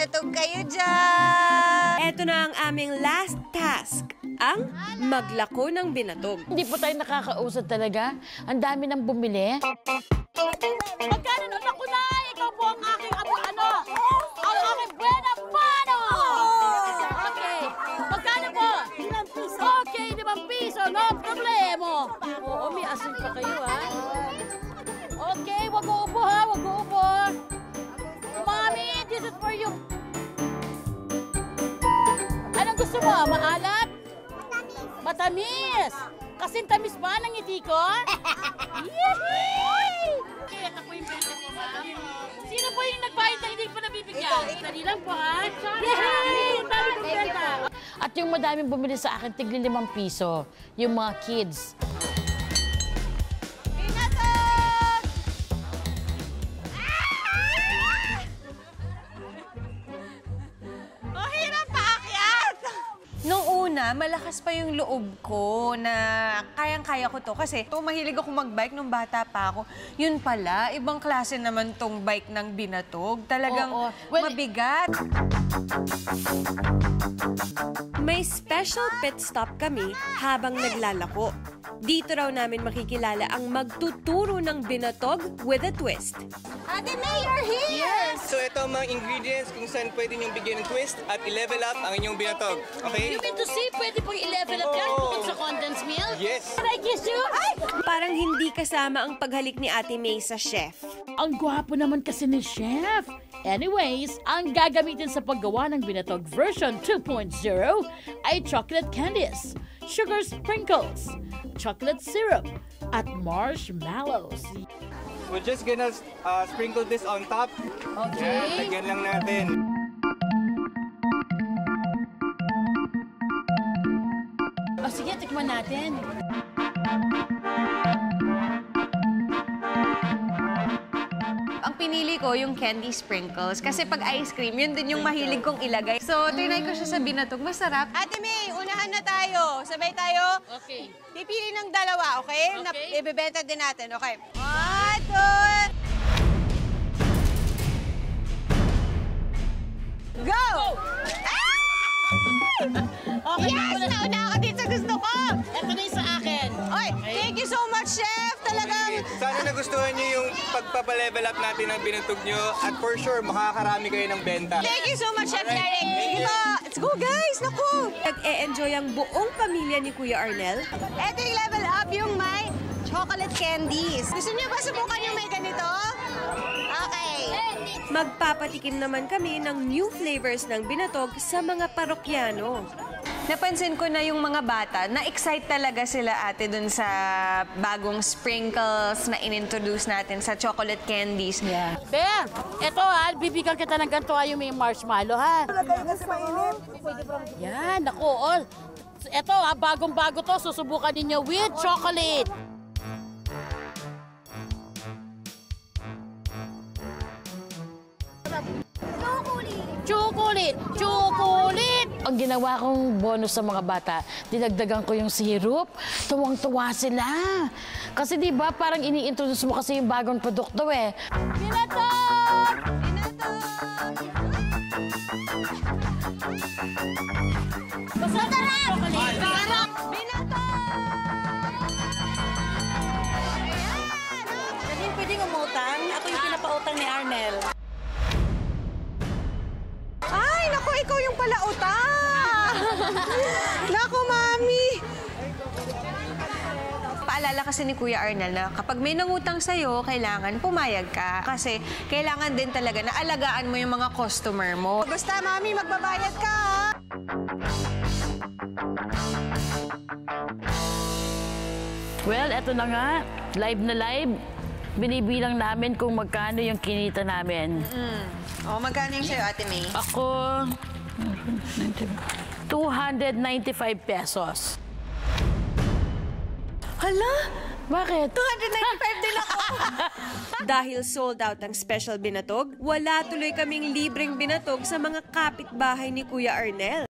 Binatog kayo dyan! Ito na ang aming last task, ang maglako ng binatog. Hindi po tayo nakakausad talaga. Ang dami nang bumili. Magkano nun ako na? Ikaw po ang aking ano? Ang aking buena pano! Okay. Magkano po? 5 piso. Okay, 5 piso. No problemo. Oo, may asin pa kayo, ha? Okay, wag uupo, ha? Wag uupo. Mommy, this is for you. Anong gusto mo? Maalat? Matamis! Kasing tamis ba ng ngiti ko? Yehey! Okay, ako yung benta ko, ma'am. Sino po yung nagbayad na hindi pa nabibigyan? Dali lang po, ha? Yehey! Ang dami kong benta! At yung madaming bumili sa akin, tigli 5 piso. Yung mga kids. Nung una, malakas pa yung loob ko na kayang-kaya ko to. Kasi mahilig ako mag-bike nung bata pa ako. Yun pala, ibang klase naman tong bike ng binatog. Talagang mabigat. May special pit stop kami habang naglalako. Dito raw namin makikilala ang magtuturo ng binatog with a twist. Ate May, you're here! Yes! So ito ang mga ingredients kung saan pwede niyong bigyan ng twist at i-level up ang inyong binatog. Okay? You mean to say, pwede pong i-level up yan bukod sa condensed milk? Yes! Can I kiss you? Ay! Parang hindi kasama ang paghalik ni Ate May sa chef. Ang gwapo naman kasi ni Chef. Anyways, ang gagamitin sa paggawa ng binatog version 2.0 ay chocolate candies, sugar sprinkles, chocolate syrup, at marshmallows. We're just gonna sprinkle this on top. Okay. Lagyan lang natin. O sige, tikman natin. Ang pinili ko yung candy sprinkles. Kasi pag ice cream, yun din yung mahilig kong ilagay. So, trinay ko siya sa binatog. Masarap. Ate May, unahan na tayo. Sabay tayo. Okay. Pipili ng dalawa, okay? Okay. Ibebenta din natin, okay? 1, 2... Go! Okay, Yes! Nauna ako dito sa gusto ko! ito na yung sa akin. Oy, thank you so much, Chef! Talagang... Sana nagustuhan niyo yung pagpapalevel up natin ng binatog niyo at for sure makakarami kayo ng benta. Thank you so much, Chef Alright, Derek! thank Sige you. po! Let's go, guys! Naku! Nag-e-enjoy ang buong pamilya ni Kuya Arnel. Ito yung level up yung may chocolate candies. Gusto niyo ba subukan yung may ganito? Okay. Magpapatikim naman kami ng new flavors ng binatog sa mga parokyano. Napansin ko na yung mga bata, na-excite talaga sila ate dun sa bagong sprinkles na inintroduce natin sa chocolate candies. Yeah. Bear, ito ha, bibigyan kita ng ganito ha, yung may marshmallow ha. Yan, naku, all. Ito ha, bagong-bago to, susubukan ninyo with chocolate. Chocolate! Chocolate! Ang ginawa kong bonus sa mga bata, dinagdagan ko yung syrup. Tuwang-tuwa sila. Kasi di ba parang ini-introduce mo kasi yung bagong produkto eh. Binatog! Masarap! Masarap! Pwedeng umutang. Ako yung pinapautang ni Arnel. Ay, naku, ikaw yung pala utang! Naku, Mami! Paalala kasi ni Kuya Arnel na kapag may nangutang sa'yo, kailangan pumayag ka. Kasi kailangan din talaga na alagaan mo yung mga customer mo. Basta, Mami, magbabayad ka, ha? Well, eto na nga. Live na live. Binibilang namin kung magkano yung kinita namin. O, magkano yung sa'yo, Ate May? Ako, 295 pesos. Hala? Bakit? 295 din ako. Dahil sold out ang special binatog, wala tuloy kaming libreng binatog sa mga kapitbahay ni Kuya Arnel.